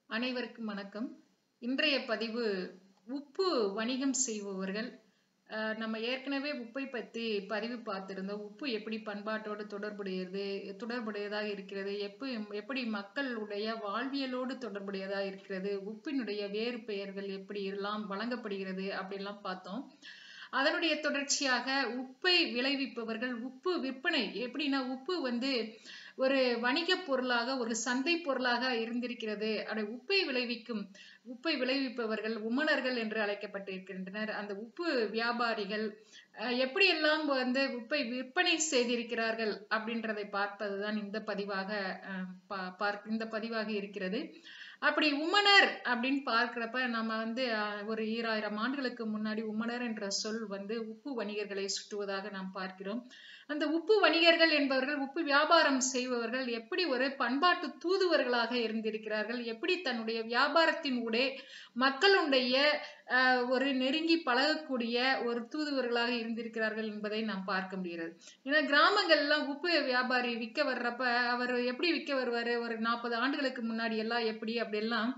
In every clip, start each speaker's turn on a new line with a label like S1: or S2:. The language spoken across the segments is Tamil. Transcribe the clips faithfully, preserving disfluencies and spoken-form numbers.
S1: அனைவருக்கும் வணக்கம். இன்றைய பதிவு உப்பு வணிகம் செய்பவர்கள். நம்ம ஏற்கனவே உப்பை பற்றி பதிவு பார்த்திருந்தோம். உப்பு எப்படி பண்பாட்டோடு தொடர்புடையது தொடர்புடையதாக இருக்கிறது, எப்படி எப்படி மக்களுடைய வாழ்வியலோடு தொடர்புடையதாக இருக்கிறது, உப்பினுடைய வேறு பெயர்கள் எப்படி எல்லாம் வழங்கப்படுகிறது அப்படிலாம் பார்த்தோம். அதனுடைய தொடர்ச்சியாக உப்பை விளைவிப்பவர்கள், உப்பு விற்பனை எப்படின்னா, உப்பு வந்து ஒரு வணிக பொருளாக, ஒரு சந்தை பொருளாக இருந்திருக்கிறது. அதை உப்பை விளைவிக்கும் உப்பை விளைவிப்பவர்கள் உமணர்கள் என்று அழைக்கப்பட்டிருக்கின்றனர். அந்த உப்பு வியாபாரிகள் எப்படியெல்லாம் வந்து உப்பை விற்பனை செய்திருக்கிறார்கள் அப்படின்றதை பார்ப்பதுதான் இந்த பதிவாக இந்த பதிவாக இருக்கிறது. அப்படி உமணர் அப்படின்னு பார்க்கிறப்ப நம்ம வந்து ஒரு ஈராயிரம் ஆண்டுகளுக்கு முன்னாடி உமணர் என்ற சொல் வந்து உப்பு வணிகர்களை சுட்டுவதாக நாம் பார்க்கிறோம். அந்த உப்பு வணிகர்கள் என்பவர்கள், உப்பு வியாபாரம் செய்பவர்கள் எப்படி ஒரு பண்பாட்டு தூதுவர்களாக இருந்திருக்கிறார்கள், எப்படி தன்னுடைய வியாபாரத்தின் ஊடே மக்களுடைய ஒரு நெருங்கி பழகக்கூடிய ஒரு தூதுவர்களாக இருந்திருக்கிறார்கள் என்பதை நாம் பார்க்க முடிகிறது. ஏன்னா கிராமங்கள்லாம் உப்பு வியாபாரி விற்க வர்றப்ப அவர் எப்படி விற்க வருவாரு, ஒரு நாற்பது ஆண்டுகளுக்கு முன்னாடி எல்லாம் எப்படி அப்படியெல்லாம்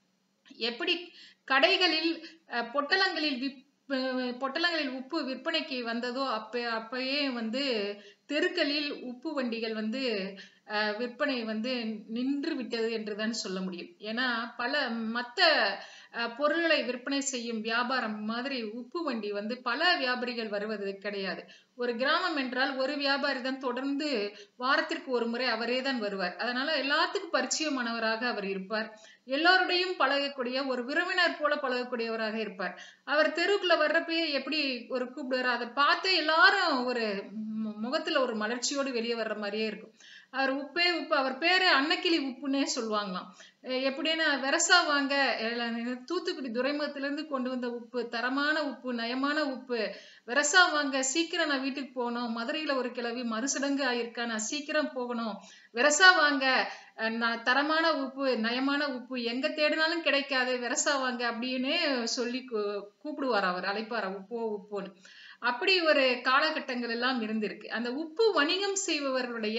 S1: எப்படி கடைகளில் பொட்டலங்களில் விப் பொட்டலங்களில் உப்பு விற்பனைக்கு வந்ததோ அப்ப அப்பயே வந்து தெருக்களில் உப்பு வண்டிகள் வந்து விற்பனை வந்து நின்று விட்டது என்றுதான் சொல்ல முடியும். ஏன்னா பல மற்ற பொருள்களை விற்பனை செய்யும் வியாபாரம் மாதிரி உப்பு வண்டி வந்து பல வியாபாரிகள் வருவது கிடையாது. ஒரு கிராமம் என்றால் ஒரு வியாபாரி தான் தொடர்ந்து வாரத்திற்கு ஒரு முறை அவரே தான் வருவார். அதனால எல்லாத்துக்கும் பரிச்சயமானவராக அவர் இருப்பார். எல்லோருடையும் பழகக்கூடிய ஒரு விரும்பினர் போல பழகக்கூடியவராக இருப்பார். அவர் தெருவுக்குள்ள வர்றப்பயே எப்படி ஒரு கூப்பிடுவார், அதை பார்த்து எல்லாரும் ஒரு முகத்துல ஒரு மலர்ச்சியோடு வெளியே வர்ற மாதிரியே இருக்கும். அவர் உப்பே உப்பு, அவர் பேரு அன்னக்கிளி உப்புன்னே சொல்லுவாங்களாம். எப்படின்னா வெரசா வாங்க, தூத்துக்குடி துறைமுகத்திலிருந்து கொண்டு வந்த உப்பு, தரமான உப்பு, நயமான உப்பு, வெரசா வாங்க, சீக்கிரம் நான் வீட்டுக்கு போகணும், மதுரையில ஒரு கிழவி மறுசடங்கு ஆயிருக்கா, நான் சீக்கிரம் போகணும், வெரசா வாங்க, நான் தரமான உப்பு, நயமான உப்பு எங்க தேடினாலும் கிடைக்காது, வெரசா வாங்க அப்படின்னு சொல்லி கூப்பிடுவார், அவர் அழைப்பார் உப்போ உப்போன்னு. அப்படி ஒரு காலகட்டங்கள் எல்லாம் இருந்திருக்கு. அந்த உப்பு வணிகம் செய்பவர்களுடைய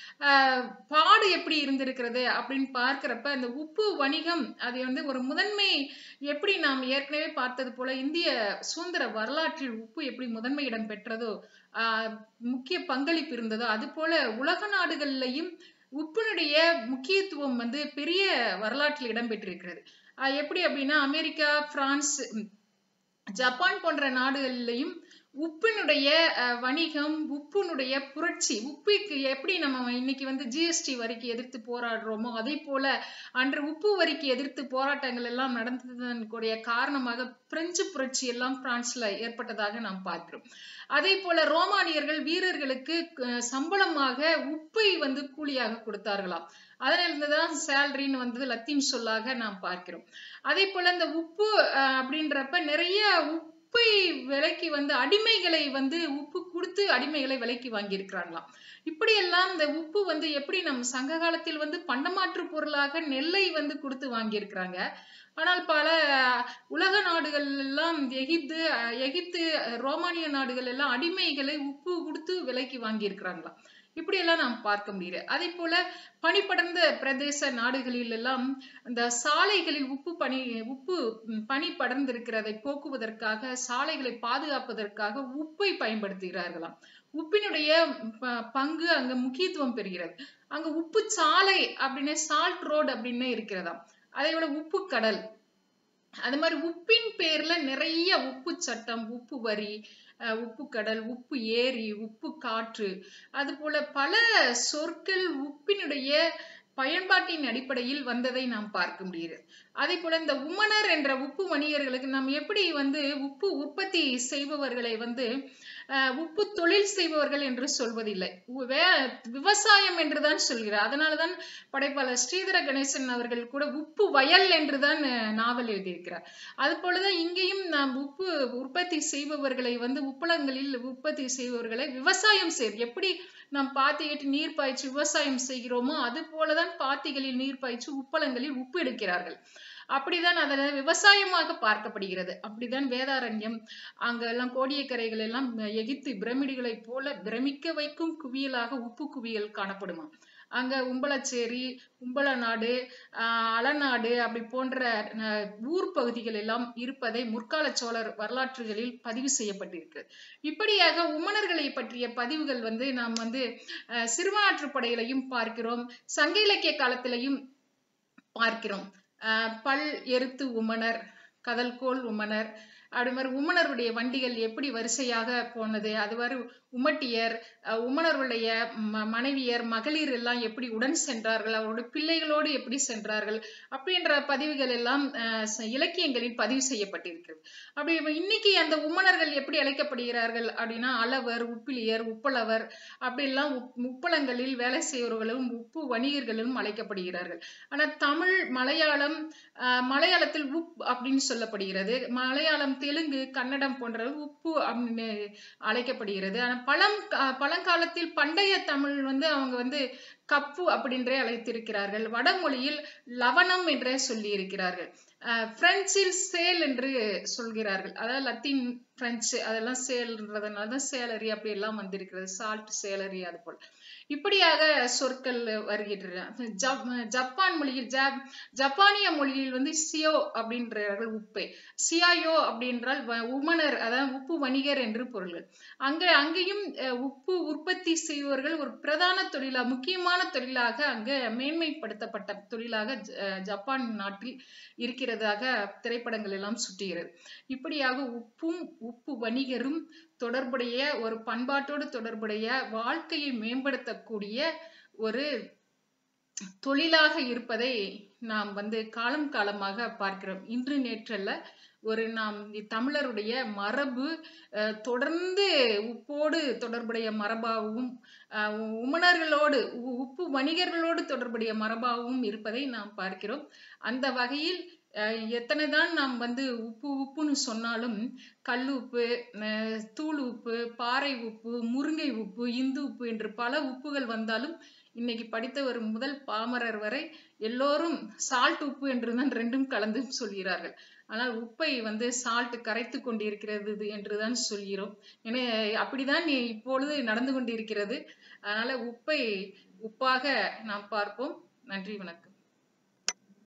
S1: ஆஹ் பாடு எப்படி இருந்திருக்கிறது அப்படின்னு பார்க்கிறப்ப, அந்த உப்பு வணிகம் அது வந்து ஒரு முதன்மை, எப்படி நாம் ஏற்கனவே பார்த்தது போல இந்திய சுதந்திர வரலாற்றில் உப்பு எப்படி முதன்மை இடம் பெற்றதோ, ஆஹ் முக்கிய பங்களிப்பு இருந்ததோ, அது போல உலக நாடுகள்லையும் உப்பினுடைய முக்கியத்துவம் வந்து பெரிய வரலாற்றில் இடம்பெற்றிருக்கிறது. ஆஹ் எப்படி அப்படின்னா, அமெரிக்கா, பிரான்ஸ், ஜப்பான் போன்ற நாடுகளிலையும் உப்பினுடைய வணிகம், உப்பினுடைய புரட்சி, உப்புக்கு எப்படி நம்ம இன்னைக்கு வந்து ஜிஎஸ்டி வரிக்கு எதிர்த்து போராடுறோமோ அதே போல அன்று உப்பு வரிக்கு எதிர்த்து போராட்டங்கள் எல்லாம் நடந்ததன் கூடிய காரணமாக பிரெஞ்சு புரட்சி எல்லாம் பிரான்ஸ்ல ஏற்பட்டதாக நாம் பார்க்கிறோம். அதே போல ரோமானியர்கள் வீரர்களுக்கு சம்பளமாக உப்பை வந்து கூலியாக கொடுத்தார்களாம். அதனால இருந்துதான் சேலரின்னு வந்தது லத்தீன் சொல்லாக நாம் பார்க்கிறோம். அதே போல இந்த உப்பு அப்படின்றப்ப நிறைய உப்பை விலைக்கு வந்து அடிமைகளை வந்து உப்பு கொடுத்து அடிமைகளை விலைக்கு வாங்கி இருக்கிறாங்களாம். இப்படி எல்லாம் இந்த உப்பு வந்து எப்படி நம் சங்க காலத்தில் வந்து பண்டமாற்று பொருளாக நெல்லை வந்து கொடுத்து வாங்கி இருக்கிறாங்க. ஆனால் பல உலக நாடுகள் எல்லாம், எகிப்து எகிப்து ரோமானிய நாடுகள் எல்லாம் அடிமைகளை உப்பு கொடுத்து விலைக்கு வாங்கி இருக்கிறாங்களாம். இப்படி எல்லாம் நாம் பார்க்க முடியல. அதே போல பனிப்படர்ந்த பிரதேச நாடுகளில் எல்லாம் அந்த சாலைகளில் உப்பு பனி உப்பு பனி படர்ந்திருக்கிறதை போக்குவதற்காக, சாலைகளை பாதுகாப்பதற்காக உப்பை பயன்படுத்துகிறார்களாம். உப்பினுடைய பங்கு அங்க முக்கியத்துவம் பெறுகிறது. அங்க உப்பு சாலை அப்படின்னு, சால்ட் ரோடு அப்படின்னு இருக்கிறதாம். அதே போல உப்பு கடல், அது மாதிரி உப்பின் பேர்ல நிறைய உப்பு சட்டம், உப்பு வரி, உப்பு கடல், உப்பு ஏரி, உப்பு காற்று, அது போல பல சொற்கள் உப்பினுடைய பயன்பாட்டின் அடிப்படையில் வந்ததை நாம் பார்க்க முடிகிறது. அதே போல இந்த உமணர் என்ற உப்பு வணிகர்களுக்கு நாம் எப்படி வந்து உப்பு உற்பத்தி செய்பவர்களை வந்து உப்பு தொழில் செய்பவர்கள் என்று சொல்வதில்லை, விவசாயம் என்றுதான் சொல்கிறார். அதனாலதான் படைப்பாளர் ஸ்ரீதர கணேசன் அவர்கள் கூட உப்பு வயல் என்றுதான் நாவல் எழுதியிருக்கிறார். அது போலதான் இங்கேயும் நாம் உப்பு உற்பத்தி செய்பவர்களை வந்து உப்பளங்களில் உற்பத்தி செய்பவர்களை விவசாயம் செய்ய, எப்படி நாம் பாத்தியிட்டு நீர் பாய்ச்சி விவசாயம் செய்கிறோமோ அது போலதான் பாத்திகளில் நீர் பாய்ச்சி உப்பளங்களில் உப்பு எடுக்கிறார்கள். அப்படிதான் அதை விவசாயமாக பார்க்கப்படுகிறது. அப்படிதான் வேதாரண்யம், அங்கெல்லாம் கோடியக்கரைகள் எல்லாம் எகிப்து பிரமிடுகளை போல பிரமிக்க வைக்கும் குவியலாக உப்பு குவியல் காணப்படுமா. அங்க உம்பளச்சேரி, உம்பளநாடு, ஆஹ் அலநாடு அப்படி போன்ற ஊர் பகுதிகள் எல்லாம் இருப்பதை முற்கால சோழர் வரலாற்றுகளில் பதிவு செய்யப்பட்டிருக்கு. இப்படியாக உமணர்களை பற்றிய பதிவுகள் வந்து நாம் வந்து அஹ் சிறுவனாற்றுப்படையிலையும் பார்க்கிறோம், சங்க இலக்கிய காலத்திலையும் பார்க்கிறோம். அஹ் பல் எருத்து உமணர், கதல்கோல் உமணர், அப்படி மாதிரி உமணருடைய வண்டிகள் எப்படி வரிசையாக போனது, அது மாதிரி உமட்டியர், உமணருடைய மனைவியர், மகளிர் எல்லாம் எப்படி உடன் சென்றார்கள், அவருடைய பிள்ளைகளோடு எப்படி சென்றார்கள் அப்படின்ற பதிவுகள் எல்லாம் இலக்கியங்களில் பதிவு செய்யப்பட்டிருக்கிறது. அப்படி இன்னைக்கு அந்த உமணர்கள் எப்படி அழைக்கப்படுகிறார்கள் அப்படின்னா அளவர், உப்பிலியர், உப்பளவர் அப்படி எல்லாம் உப்பளங்களில் வேலை செய்வர்களும் உப்பு வணிகர்களும் அழைக்கப்படுகிறார்கள். ஆனா தமிழ், மலையாளம், மலையாளத்தில் உப் அப்படின்னு சொல்லப்படுகிறது. மலையாளம், தெலுங்கு, கன்னடம் போன்ற உப்பு அப்படின்னு அழைக்கப்படுகிறது. ஆனா பழம் பழங்காலத்தில் பண்டைய தமிழ் வந்து அவங்க வந்து கப்பு அப்படின்றே அழைத்திருக்கிறார்கள். வடமொழியில் லவணம் என்றே சொல்லி இருக்கிறார்கள். பிரெஞ்சில் சேல் என்று சொல்கிறார்கள். அதாவது லத்தீன், பிரெஞ்சு அதெல்லாம் சேல்ன்றதுனாலதான் சேலரி அப்படி எல்லாம் வந்திருக்கிறது. சால்ட், சேலரி அது போல இப்படியாக சொற்கள் வருகின்றன. ஜப்பான் மொழியில் ஜப்பானிய மொழியில் வந்து சியோ அப்படின்றார்கள் உப்பை. சியாயோ அப்படின்றால் உமணர், அதாவது உப்பு வணிகர் என்று பொருள்கள். அங்க அங்கேயும் உப்பு உற்பத்தி செய்வர்கள் ஒரு பிரதான தொழிலா, முக்கியமான தொழிலாக அங்க மேன்மைப்படுத்தப்பட்ட தொழிலாக ஜப்பான் நாட்டில் இருக்கிறதாக திரைப்படங்கள் எல்லாம் சுட்டுகிறது. இப்படியாக உப்பும் உப்பு வணிகரும் தொடர்புடைய ஒரு பண்பாட்டோடு தொடர்புடைய வாழ்க்கையை மேம்படுத்தக்கூடிய ஒரு தொழிலாக இருப்பதை நாம் வந்து காலம் காலமாக பார்க்கிறோம். இன்று நேற்றல்ல, ஒரு நாம் தமிழருடைய மரபு தொடர்ந்து உப்போடு தொடர்புடைய மரபாகவும் உமணர்களோடு உப்பு வணிகர்களோடு தொடர்புடைய மரபாகவும் இருப்பதை நாம் பார்க்கிறோம். அந்த வகையில் எத்தனைதான் நாம் வந்து உப்பு உப்புன்னு சொன்னாலும் கல் உப்பு, தூள் உப்பு, பாறை உப்பு, முருங்கை உப்பு, இந்து உப்பு என்று பல உப்புகள் வந்தாலும் இன்னைக்கு படித்த ஒரு முதல் பாமரர் வரை எல்லோரும் சால்ட் உப்பு என்றுதான் ரெண்டும் கலந்து சொல்கிறார்கள். ஆனால் உப்பை வந்து சால்ட் கரைத்து கொண்டிருக்கிறது என்றுதான் சொல்கிறோம். ஏன்னா அப்படிதான் இப்பொழுது நடந்து கொண்டிருக்கிறது. அதனால உப்பை உப்பாக நாம் பார்ப்போம். நன்றி, வணக்கம்.